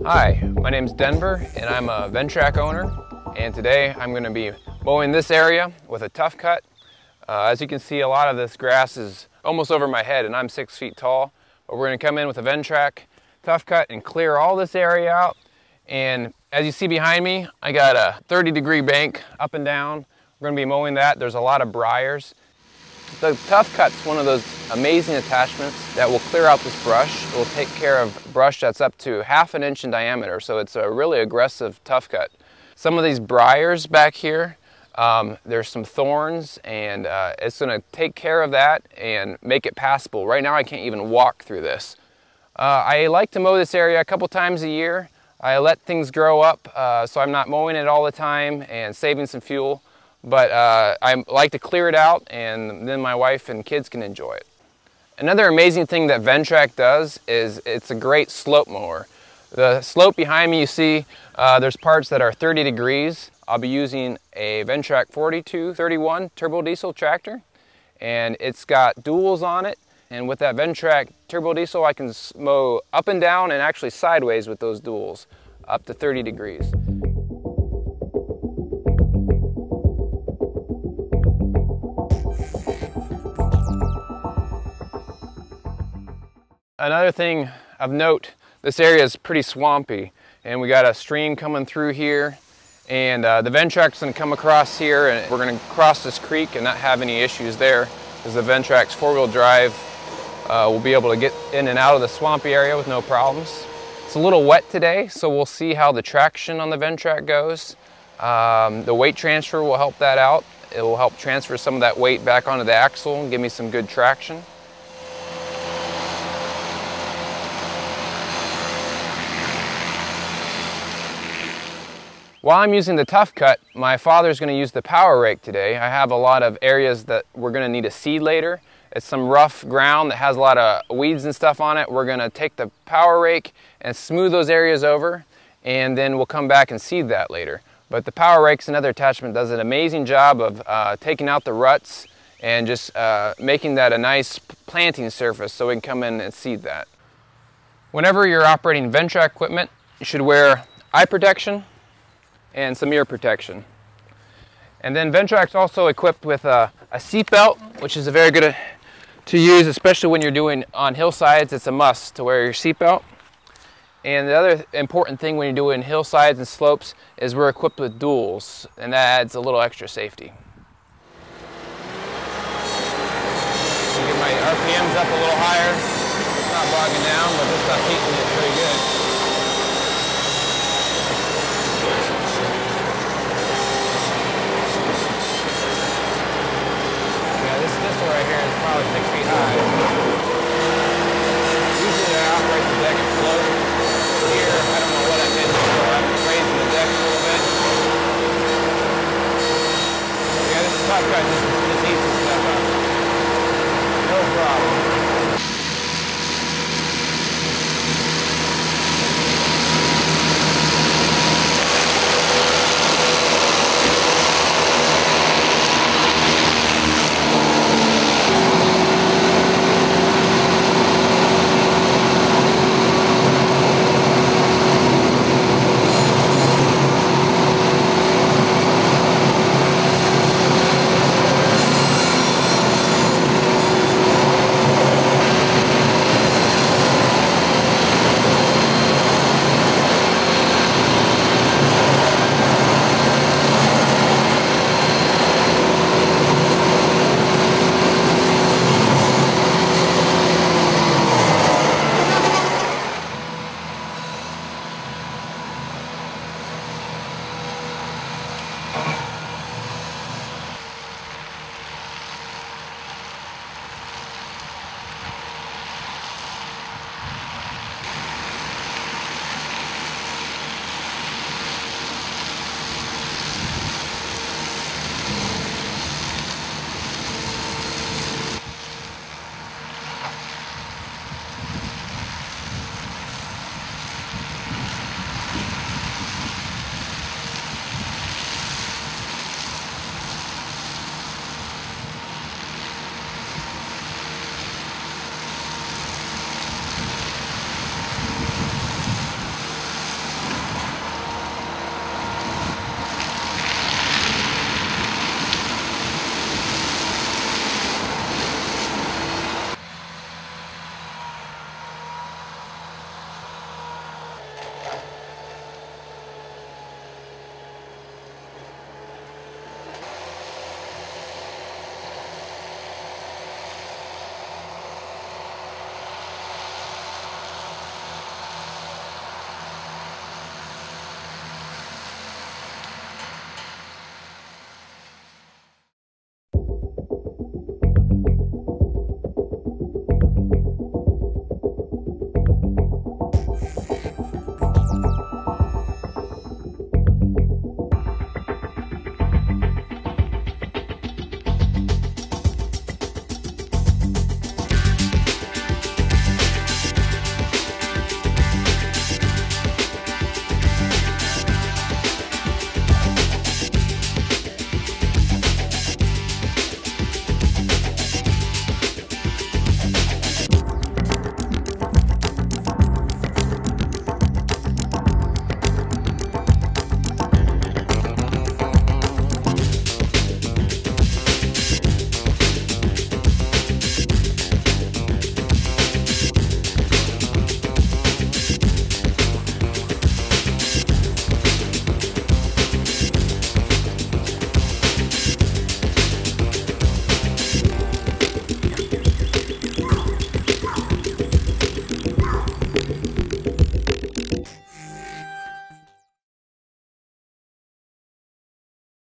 Hi, my name's Denver and I'm a Ventrac owner, and today I'm going to be mowing this area with a Tough Cut. As you can see, a lot of this grass is almost over my head and I'm 6 feet tall, but we're going to come in with a Ventrac Tough Cut and clear all this area out. And as you see behind me, I got a 30-degree bank up and down. We're going to be mowing that. There's a lot of briars. The Tough Cut's one of those amazing attachments that will clear out this brush. It will take care of brush that's up to ½ an inch in diameter, so it's a really aggressive Tough Cut. Some of these briars back here, there's some thorns, and it's going to take care of that and make it passable. Right now I can't even walk through this. I like to mow this area a couple times a year. I let things grow up so I'm not mowing it all the time and saving some fuel. But I like to clear it out, and then my wife and kids can enjoy it. Another amazing thing that Ventrac does is it's a great slope mower. The slope behind me, you see there's parts that are 30 degrees. I'll be using a Ventrac 4231 turbo diesel tractor, and it's got duals on it. And with that Ventrac turbo diesel, I can mow up and down and actually sideways with those duals up to 30 degrees. Another thing of note, this area is pretty swampy, and we got a stream coming through here, and the Ventrac's going to come across here, and we're going to cross this creek and not have any issues there, because the Ventrac's four-wheel drive will be able to get in and out of the swampy area with no problems. It's a little wet today, so we'll see how the traction on the Ventrac goes. The weight transfer will help that out. It will help transfer some of that weight back onto the axle and give me some good traction. While I'm using the Tough Cut, my father's going to use the power rake today. I have a lot of areas that we're going to need to seed later. It's some rough ground that has a lot of weeds and stuff on it. We're going to take the power rake and smooth those areas over, and then we'll come back and seed that later. But the power rake's another attachment that does an amazing job of taking out the ruts and just making that a nice planting surface so we can come in and seed that. Whenever you're operating Ventrac equipment, you should wear eye protection and some ear protection. And then Ventrac's also equipped with a seat belt, which is very good to use, especially when you're doing on hillsides. It's a must to wear your seat belt. And the other important thing when you're doing hillsides and slopes is we're equipped with duals, and that adds a little extra safety. Get my RPMs up a little higher. It's not bogging down, but this stuff heating it pretty good. Right here is probably 6 feet high. Usually I operate the deck and float. Here, I don't know what I'm hitting, so I'm raising the deck a little bit. Yeah, this is Tough Cut.